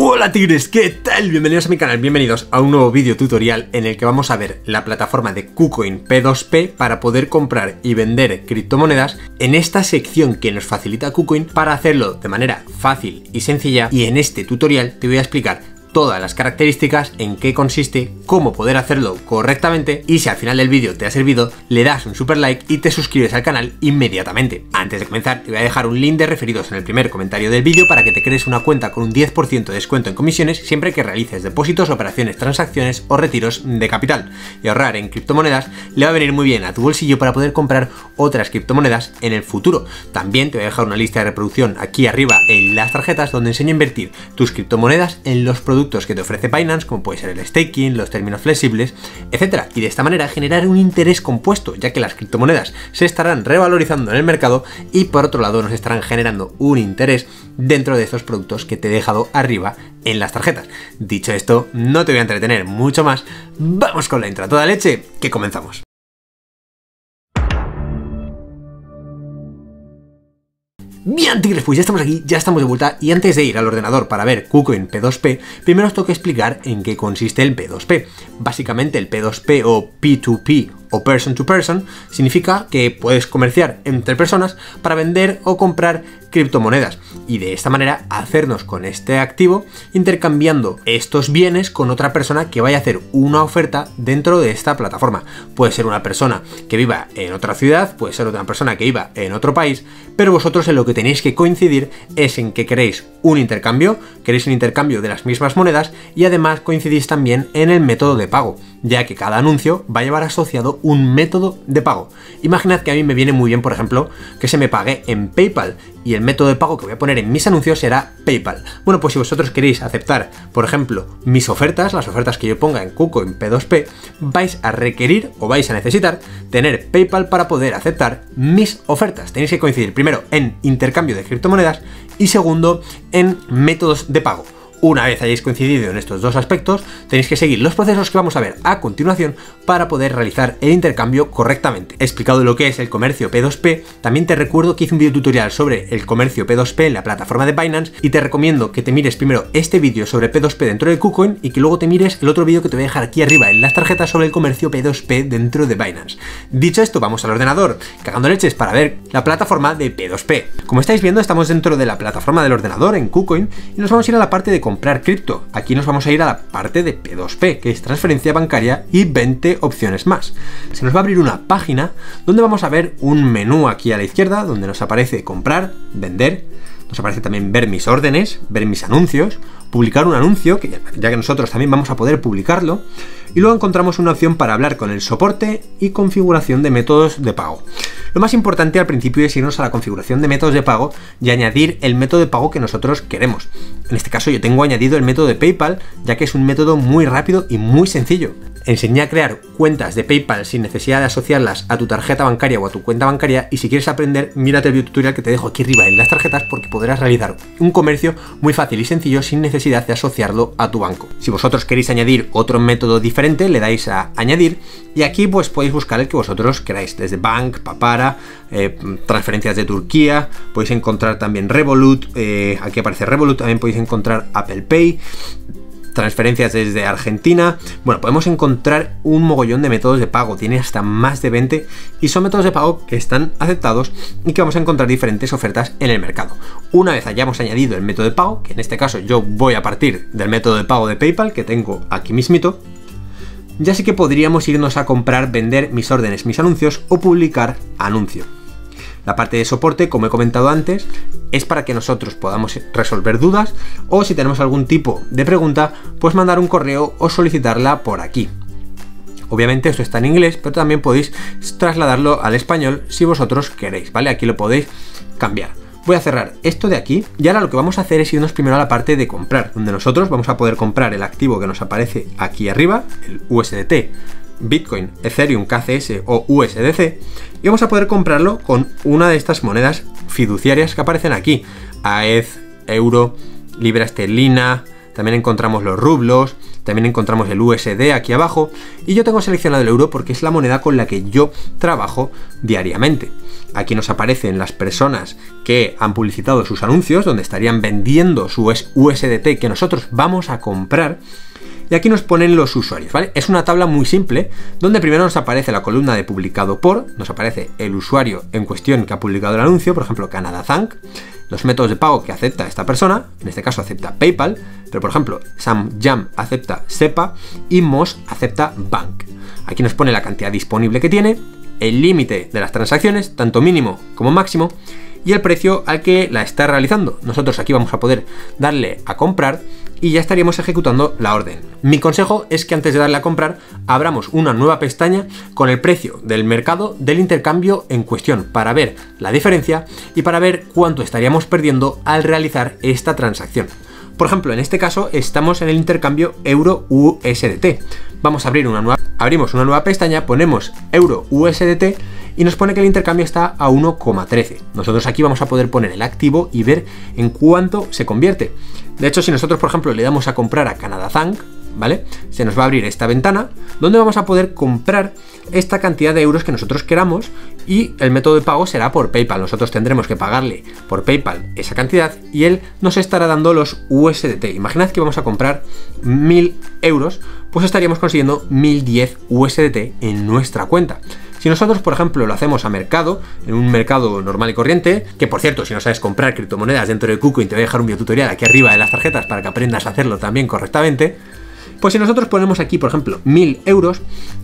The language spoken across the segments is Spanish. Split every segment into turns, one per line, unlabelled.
Hola tigres, ¿qué tal? Bienvenidos a mi canal, bienvenidos a un nuevo vídeo tutorial en el que vamos a ver la plataforma de KuCoin P2P para poder comprar y vender criptomonedas en esta sección que nos facilita KuCoin para hacerlo de manera fácil y sencilla. Y en este tutorial te voy a explicar todas las características, en qué consiste, cómo poder hacerlo correctamente, y si al final del vídeo te ha servido, le das un super like y te suscribes al canal inmediatamente. Antes de comenzar, te voy a dejar un link de referidos en el primer comentario del vídeo para que te crees una cuenta con un 10% de descuento en comisiones siempre que realices depósitos, operaciones, transacciones o retiros de capital. Y ahorrar en criptomonedas le va a venir muy bien a tu bolsillo para poder comprar otras criptomonedas en el futuro. También te voy a dejar una lista de reproducción aquí arriba en las tarjetas donde enseño a invertir tus criptomonedas en los productos que te ofrece Binance, como puede ser el staking, los términos flexibles, etcétera, y de esta manera generar un interés compuesto, ya que las criptomonedas se estarán revalorizando en el mercado y por otro lado nos estarán generando un interés dentro de estos productos que te he dejado arriba en las tarjetas. Dicho esto, no te voy a entretener mucho más, vamos con la intro a toda leche, que comenzamos. Bien tigres, pues ya estamos aquí, ya estamos de vuelta, y antes de ir al ordenador para ver KuCoin P2P, primero os tengo que explicar en qué consiste el P2P. Básicamente el P2P o P2P o Person to Person significa que puedes comerciar entre personas para vender o comprar criptomonedas y de esta manera hacernos con este activo intercambiando estos bienes con otra persona que vaya a hacer una oferta dentro de esta plataforma. Puede ser una persona que viva en otra ciudad, puede ser otra persona que viva en otro país, pero vosotros en lo que tenéis que coincidir es en que queréis un intercambio de las mismas monedas y además coincidís también en el método de pago, ya que cada anuncio va a llevar asociado un método de pago. Imaginad que a mí me viene muy bien, por ejemplo, que se me pague en PayPal y el método de pago que voy a poner en mis anuncios será PayPal. Bueno, pues si vosotros queréis aceptar, por ejemplo, mis ofertas, las ofertas que yo ponga en KuCoin P2P, vais a requerir o vais a necesitar tener PayPal para poder aceptar mis ofertas. Tenéis que coincidir primero en intercambio de criptomonedas y segundo en métodos de pago. Una vez hayáis coincidido en estos dos aspectos, tenéis que seguir los procesos que vamos a ver a continuación para poder realizar el intercambio correctamente. Explicado lo que es el comercio P2P, también te recuerdo que hice un video tutorial sobre el comercio P2P en la plataforma de Binance y te recomiendo que te mires primero este vídeo sobre P2P dentro de KuCoin y que luego te mires el otro vídeo que te voy a dejar aquí arriba en las tarjetas sobre el comercio P2P dentro de Binance. Dicho esto, vamos al ordenador, cagando leches para ver la plataforma de P2P. Como estáis viendo, estamos dentro de la plataforma del ordenador en KuCoin y nos vamos a ir a la parte de comprar cripto. Aquí nos vamos a ir a la parte de P2P, que es transferencia bancaria y 20 opciones más. Se nos va a abrir una página donde vamos a ver un menú aquí a la izquierda donde nos aparece comprar, vender, nos aparece también ver mis órdenes, ver mis anuncios, publicar un anuncio, que ya que nosotros también vamos a poder publicarlo, y luego encontramos una opción para hablar con el soporte y configuración de métodos de pago. Lo más importante al principio es irnos a la configuración de métodos de pago y añadir el método de pago que nosotros queremos. En este caso yo tengo añadido el método de PayPal, ya que es un método muy rápido y muy sencillo. Enseñé a crear cuentas de PayPal sin necesidad de asociarlas a tu tarjeta bancaria o a tu cuenta bancaria, y si quieres aprender, mírate el video tutorial que te dejo aquí arriba en las tarjetas porque podrás realizar un comercio muy fácil y sencillo sin necesidad de asociarlo a tu banco. Si vosotros queréis añadir otro método diferente, le dais a añadir y aquí pues podéis buscar el que vosotros queráis, desde Bank, Papara, transferencias de Turquía, podéis encontrar también Revolut, aquí aparece Revolut, también podéis encontrar Apple Pay, transferencias desde Argentina. Bueno, podemos encontrar un mogollón de métodos de pago, tiene hasta más de 20 y son métodos de pago que están aceptados y que vamos a encontrar diferentes ofertas en el mercado. Una vez hayamos añadido el método de pago, que en este caso yo voy a partir del método de pago de PayPal que tengo aquí mismito, ya sí que podríamos irnos a comprar, vender mis órdenes, mis anuncios o publicar anuncio. La parte de soporte, como he comentado antes, es para que nosotros podamos resolver dudas o si tenemos algún tipo de pregunta, pues mandar un correo o solicitarla por aquí. Obviamente esto está en inglés, pero también podéis trasladarlo al español si vosotros queréis, ¿vale? Aquí lo podéis cambiar. Voy a cerrar esto de aquí y ahora lo que vamos a hacer es irnos primero a la parte de comprar, donde nosotros vamos a poder comprar el activo que nos aparece aquí arriba, el USDT, Bitcoin, Ethereum, KCS o USDC, y vamos a poder comprarlo con una de estas monedas fiduciarias que aparecen aquí: AED, euro, libra esterlina, también encontramos los rublos, también encontramos el USD aquí abajo, y yo tengo seleccionado el euro porque es la moneda con la que yo trabajo diariamente. Aquí nos aparecen las personas que han publicitado sus anuncios, donde estarían vendiendo su USDT que nosotros vamos a comprar. Y aquí nos ponen los usuarios, ¿vale? Es una tabla muy simple, donde primero nos aparece la columna de publicado por, nos aparece el usuario en cuestión que ha publicado el anuncio, por ejemplo, Canada Thank, los métodos de pago que acepta esta persona, en este caso acepta PayPal, pero por ejemplo, Sam Jam acepta SEPA y Moss acepta Bank. Aquí nos pone la cantidad disponible que tiene, el límite de las transacciones, tanto mínimo como máximo, y el precio al que la está realizando. Nosotros aquí vamos a poder darle a comprar y ya estaríamos ejecutando la orden. Mi consejo es que antes de darle a comprar, abramos una nueva pestaña con el precio del mercado del intercambio en cuestión para ver la diferencia y para ver cuánto estaríamos perdiendo al realizar esta transacción. Por ejemplo, en este caso estamos en el intercambio euro-USDT. Vamos a abrir abrimos una nueva pestaña, ponemos euro-USDT y nos pone que el intercambio está a 1,13. Nosotros aquí vamos a poder poner el activo y ver en cuánto se convierte. De hecho, si nosotros, por ejemplo, le damos a comprar a Canada Thank, ¿vale? Se nos va a abrir esta ventana donde vamos a poder comprar esta cantidad de euros que nosotros queramos y el método de pago será por PayPal. Nosotros tendremos que pagarle por PayPal esa cantidad y él nos estará dando los USDT. Imaginad que vamos a comprar 1000 euros, pues estaríamos consiguiendo 1010 USDT en nuestra cuenta. Si nosotros, por ejemplo, lo hacemos a mercado, en un mercado normal y corriente, que por cierto, si no sabes comprar criptomonedas dentro de KuCoin, te voy a dejar un videotutorial aquí arriba de las tarjetas para que aprendas a hacerlo también correctamente. Pues si nosotros ponemos aquí, por ejemplo, 1000 euros,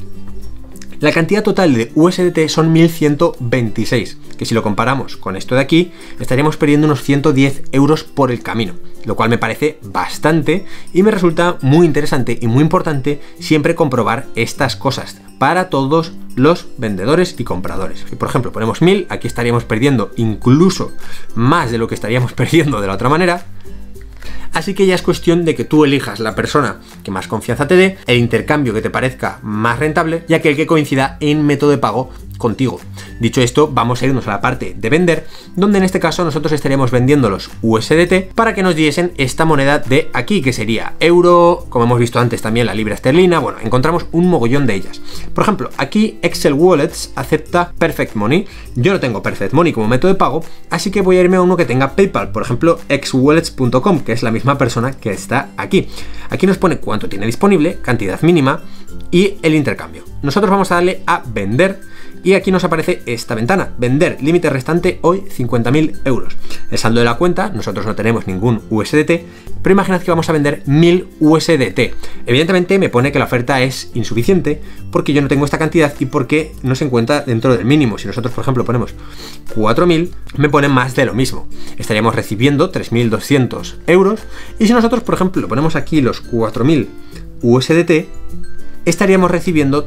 la cantidad total de USDT son 1126, que si lo comparamos con esto de aquí, estaríamos perdiendo unos 110 euros por el camino, lo cual me parece bastante y me resulta muy interesante y muy importante siempre comprobar estas cosas para todos los vendedores y compradores. Si por ejemplo ponemos 1000, aquí estaríamos perdiendo incluso más de lo que estaríamos perdiendo de la otra manera. Así que ya es cuestión de que tú elijas la persona que más confianza te dé, el intercambio que te parezca más rentable y aquel que coincida en método de pago contigo. Dicho esto, vamos a irnos a la parte de vender, donde en este caso nosotros estaríamos vendiendo los USDT para que nos diesen esta moneda de aquí, que sería euro, como hemos visto antes también la libra esterlina. Bueno, encontramos un mogollón de ellas. Por ejemplo, aquí Excel Wallets acepta Perfect Money. Yo no tengo Perfect Money como método de pago, así que voy a irme a uno que tenga PayPal, por ejemplo, xwallets.com, que es la misma persona que está aquí. Aquí nos pone cuánto tiene disponible, cantidad mínima y el intercambio. Nosotros vamos a darle a vender. Y aquí nos aparece esta ventana, vender, límite restante hoy 50.000 euros. El saldo de la cuenta, nosotros no tenemos ningún USDT, pero imaginad que vamos a vender 1000 USDT. Evidentemente me pone que la oferta es insuficiente porque yo no tengo esta cantidad y porque no se encuentra dentro del mínimo. Si nosotros, por ejemplo, ponemos 4000, me pone más de lo mismo. Estaríamos recibiendo 3200 euros y si nosotros, por ejemplo, ponemos aquí los 4000 USDT, estaríamos recibiendo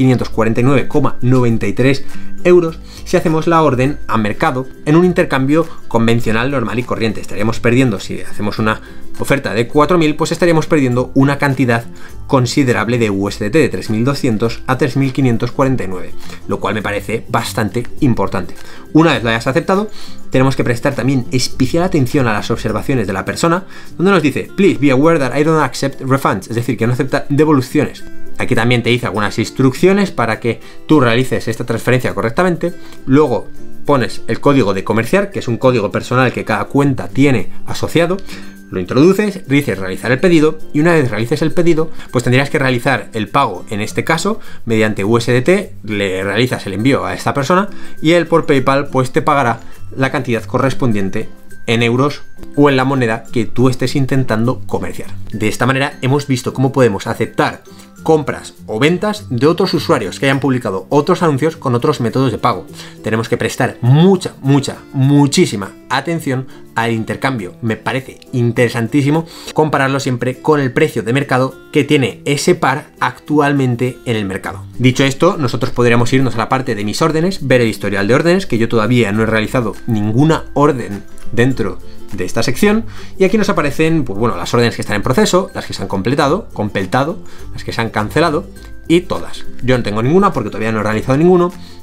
3.549,93 euros si hacemos la orden a mercado en un intercambio convencional, normal y corriente. Estaríamos perdiendo, si hacemos una oferta de 4.000, pues estaríamos perdiendo una cantidad considerable de USDT de 3.200 a 3.549, lo cual me parece bastante importante. Una vez lo hayas aceptado, tenemos que prestar también especial atención a las observaciones de la persona, donde nos dice, please be aware that I don't accept refunds, es decir, que no acepta devoluciones. Aquí también te dice algunas instrucciones para que tú realices esta transferencia correctamente. Luego pones el código de comerciar, que es un código personal que cada cuenta tiene asociado. Lo introduces, dices realizar el pedido y una vez realices el pedido, pues tendrías que realizar el pago, en este caso, mediante USDT, le realizas el envío a esta persona y él por PayPal pues te pagará la cantidad correspondiente en euros o en la moneda que tú estés intentando comerciar. De esta manera hemos visto cómo podemos aceptar compras o ventas de otros usuarios que hayan publicado otros anuncios con otros métodos de pago. Tenemos que prestar muchísima atención al intercambio. Me parece interesantísimo compararlo siempre con el precio de mercado que tiene ese par actualmente en el mercado. Dicho esto, nosotros podríamos irnos a la parte de mis órdenes, ver el historial de órdenes, que yo todavía no he realizado ninguna orden dentro de esta sección, y aquí nos aparecen pues bueno, las órdenes que están en proceso, las que se han completado, las que se han cancelado y todas. Yo no tengo ninguna porque todavía no he realizado ninguno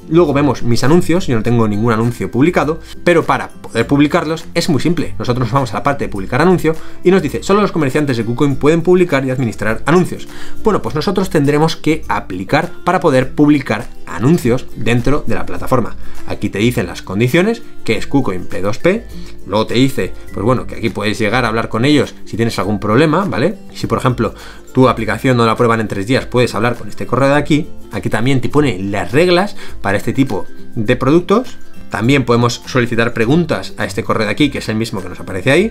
Luego vemos mis anuncios, yo no tengo ningún anuncio publicado, pero para poder publicarlos es muy simple. Nosotros nos vamos a la parte de publicar anuncio y nos dice, solo los comerciantes de KuCoin pueden publicar y administrar anuncios. Bueno, pues nosotros tendremos que aplicar para poder publicar anuncios dentro de la plataforma. Aquí te dicen las condiciones, que es KuCoin P2P, luego te dice, pues bueno, que aquí puedes llegar a hablar con ellos si tienes algún problema, ¿vale? Si por ejemplo tu aplicación no la aprueban en 3 días, puedes hablar con este correo de aquí. Aquí también te pone las reglas para este tipo de productos. También podemos solicitar preguntas a este correo de aquí, que es el mismo que nos aparece ahí.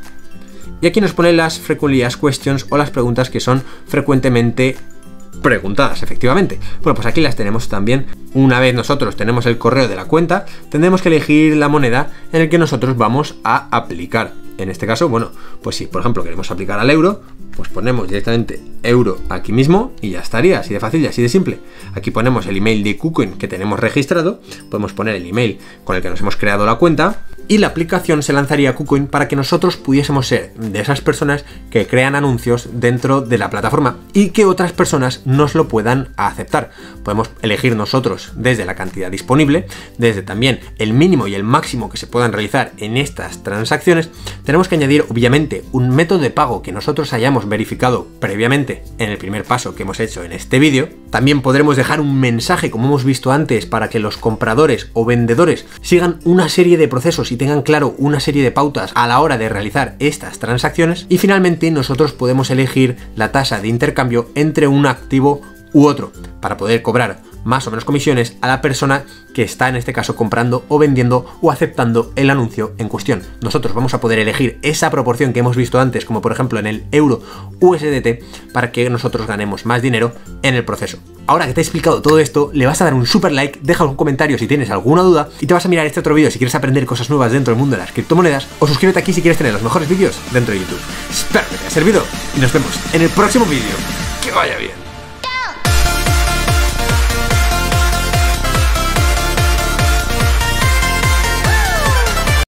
Y aquí nos pone las frequently asked questions o las preguntas que son frecuentemente preguntadas, efectivamente. Bueno, pues aquí las tenemos también. Una vez nosotros tenemos el correo de la cuenta, tendremos que elegir la moneda en la que nosotros vamos a aplicar. En este caso, bueno, pues si por ejemplo queremos aplicar al euro, pues ponemos directamente euro aquí mismo y ya estaría, así de fácil y así de simple. Aquí ponemos el email de KuCoin que tenemos registrado, podemos poner el email con el que nos hemos creado la cuenta y la aplicación se lanzaría a KuCoin para que nosotros pudiésemos ser de esas personas que crean anuncios dentro de la plataforma y que otras personas nos lo puedan aceptar. Podemos elegir nosotros desde la cantidad disponible, desde también el mínimo y el máximo que se puedan realizar en estas transacciones. Tenemos que añadir obviamente un método de pago que nosotros hayamos verificado previamente en el primer paso que hemos hecho en este vídeo. También podremos dejar un mensaje, como hemos visto antes, para que los compradores o vendedores sigan una serie de procesos y tengan claro una serie de pautas a la hora de realizar estas transacciones. Y finalmente nosotros podemos elegir la tasa de intercambio entre un activo u otro para poder cobrar más o menos comisiones a la persona que está en este caso comprando o vendiendo o aceptando el anuncio en cuestión. Nosotros vamos a poder elegir esa proporción que hemos visto antes, como por ejemplo en el euro USDT, para que nosotros ganemos más dinero en el proceso. Ahora que te he explicado todo esto, le vas a dar un super like, deja un comentario si tienes alguna duda y te vas a mirar este otro vídeo si quieres aprender cosas nuevas dentro del mundo de las criptomonedas, o suscríbete aquí si quieres tener los mejores vídeos dentro de YouTube. Espero que te haya servido y nos vemos en el próximo vídeo. ¡Que vaya bien!